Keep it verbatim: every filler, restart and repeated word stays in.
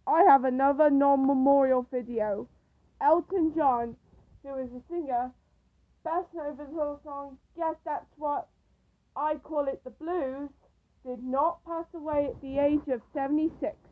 I have another non-memorial video. Elton John, who is a singer, best known for his little song, Guess That's What I Call It, the Blues, did not pass away at the age of seventy-six.